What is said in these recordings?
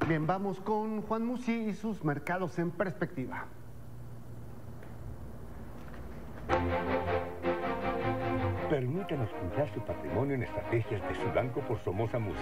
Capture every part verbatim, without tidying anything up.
Bien, vamos con Juan Musi y sus mercados en perspectiva. Permítanos cuidar su patrimonio en estrategias de Sudanco por Somoza Musi.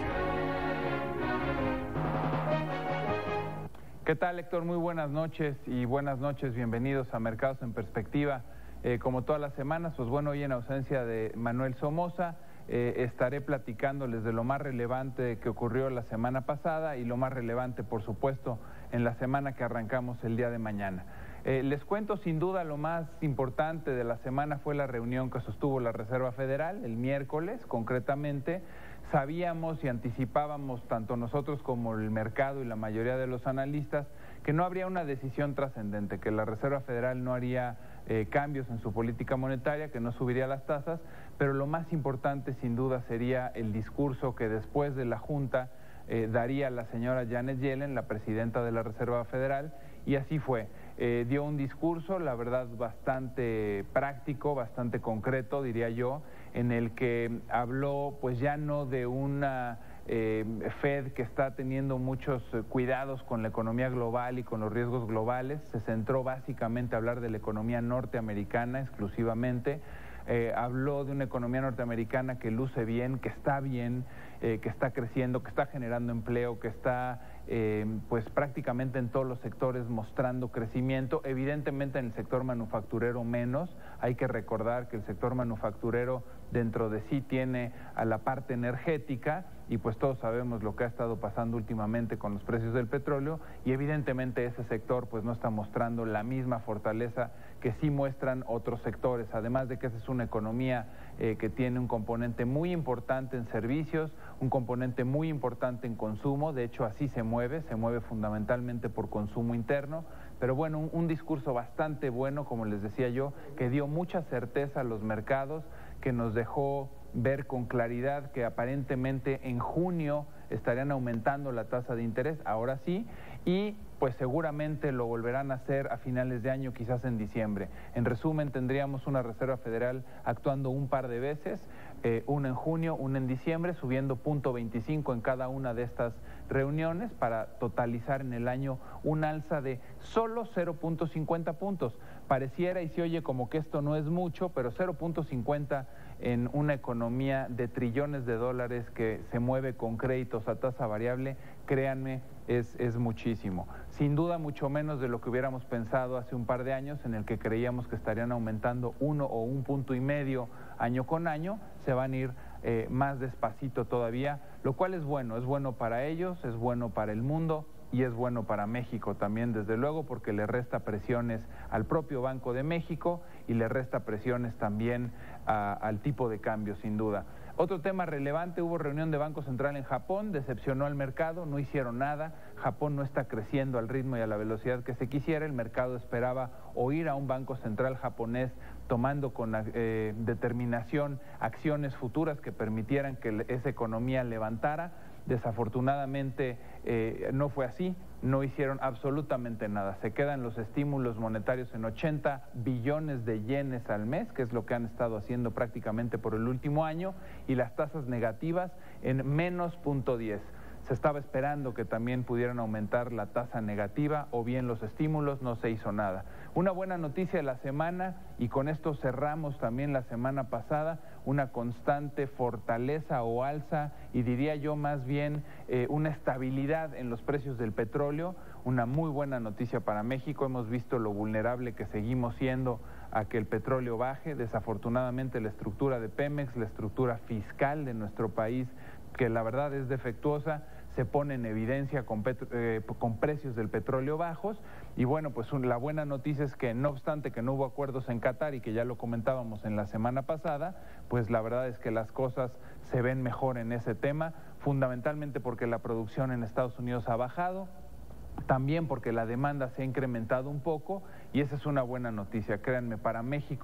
¿Qué tal, Héctor? Muy buenas noches y buenas noches, bienvenidos a Mercados en Perspectiva. Eh, como todas las semanas, pues bueno, hoy en ausencia de Manuel Somoza, eh, estaré platicándoles de lo más relevante que ocurrió la semana pasada y lo más relevante, por supuesto, en la semana que arrancamos el día de mañana. Eh, les cuento, sin duda, lo más importante de la semana fue la reunión que sostuvo la Reserva Federal el miércoles, concretamente. Sabíamos y anticipábamos, tanto nosotros como el mercado y la mayoría de los analistas, que no habría una decisión trascendente, que la Reserva Federal no haría eh, cambios en su política monetaria, que no subiría las tasas, pero lo más importante, sin duda, sería el discurso que después de la Junta eh, daría la señora Janet Yellen, la presidenta de la Reserva Federal, y así fue. Eh, dio un discurso, la verdad, bastante práctico, bastante concreto, diría yo, en el que habló pues ya no de una eh, Fed que está teniendo muchos eh, cuidados con la economía global y con los riesgos globales, se centró básicamente a hablar de la economía norteamericana exclusivamente. Eh, habló de una economía norteamericana que luce bien, que está bien, eh, que está creciendo, que está generando empleo, que está eh, pues prácticamente en todos los sectores mostrando crecimiento. Evidentemente en el sector manufacturero menos. Hay que recordar que el sector manufacturero dentro de sí tiene a la parte energética y pues todos sabemos lo que ha estado pasando últimamente con los precios del petróleo y evidentemente ese sector pues no está mostrando la misma fortaleza que sí muestran otros sectores, además de que esa es una economía eh, que tiene un componente muy importante en servicios, un componente muy importante en consumo, de hecho así se mueve, se mueve fundamentalmente por consumo interno, pero bueno, un, un discurso bastante bueno, como les decía yo, que dio mucha certeza a los mercados, que nos dejó ver con claridad que aparentemente en junio estarían aumentando la tasa de interés, ahora sí, y pues seguramente lo volverán a hacer a finales de año, quizás en diciembre. En resumen, tendríamos una Reserva Federal actuando un par de veces, eh, una en junio, una en diciembre, subiendo punto veinticinco en cada una de estas reuniones para totalizar en el año un alza de solo cero punto cincuenta puntos. Pareciera y se oye como que esto no es mucho, pero cero punto cincuenta en una economía de trillones de dólares que se mueve con créditos a tasa variable, créanme, es, es muchísimo. Sin duda mucho menos de lo que hubiéramos pensado hace un par de años, en el que creíamos que estarían aumentando uno o un punto y medio año con año, se van a ir eh, más despacito todavía, lo cual es bueno, es bueno para ellos, es bueno para el mundo, y es bueno para México también, desde luego, porque le resta presiones al propio Banco de México y le resta presiones también a, al tipo de cambio, sin duda. Otro tema relevante, hubo reunión de Banco Central en Japón, decepcionó al mercado, no hicieron nada, Japón no está creciendo al ritmo y a la velocidad que se quisiera, el mercado esperaba oír a un Banco Central japonés tomando con eh, determinación acciones futuras que permitieran que esa economía levantara. Desafortunadamente eh, no fue así, no hicieron absolutamente nada. Se quedan los estímulos monetarios en ochenta billones de yenes al mes, que es lo que han estado haciendo prácticamente por el último año, y las tasas negativas en menos punto diez. Se estaba esperando que también pudieran aumentar la tasa negativa o bien los estímulos, no se hizo nada. Una buena noticia de la semana, y con esto cerramos también la semana pasada, una constante fortaleza o alza, y diría yo más bien eh, una estabilidad en los precios del petróleo, una muy buena noticia para México. Hemos visto lo vulnerable que seguimos siendo a que el petróleo baje. Desafortunadamente la estructura de Pemex, la estructura fiscal de nuestro país, que la verdad es defectuosa, se pone en evidencia con, eh, con precios del petróleo bajos. Y bueno, pues un, la buena noticia es que no obstante que no hubo acuerdos en Qatar y que ya lo comentábamos en la semana pasada, pues la verdad es que las cosas se ven mejor en ese tema, fundamentalmente porque la producción en Estados Unidos ha bajado, también porque la demanda se ha incrementado un poco, y esa es una buena noticia, créanme, para México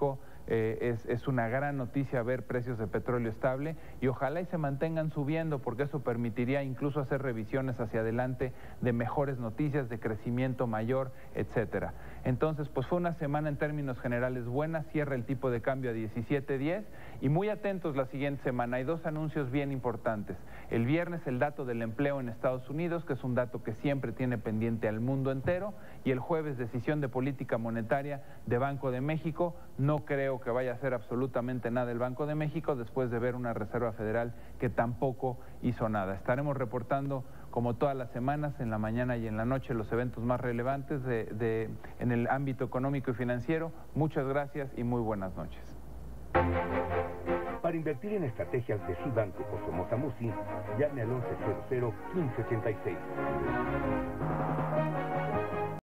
eh, es, es una gran noticia ver precios de petróleo estable y ojalá y se mantengan subiendo, porque eso permitiría incluso hacer revisiones hacia adelante de mejores noticias, de crecimiento mayor, etcétera. Entonces, pues fue una semana en términos generales buena, cierra el tipo de cambio a diecisiete diez y muy atentos la siguiente semana. Hay dos anuncios bien importantes. El viernes el dato del empleo en Estados Unidos, que es un dato que siempre tiene pendiente al mundo entero, y el jueves decisión de política monetaria de Banco de México. No creo que vaya a hacer absolutamente nada el Banco de México después de ver una Reserva Federal que tampoco hizo nada. Estaremos reportando como todas las semanas, en la mañana y en la noche, los eventos más relevantes de, de, en el ámbito económico y financiero. Muchas gracias y muy buenas noches. Para invertir en estrategias de Cibanco o Somoza Musi, llame al once cero cero, quince ochenta y seis.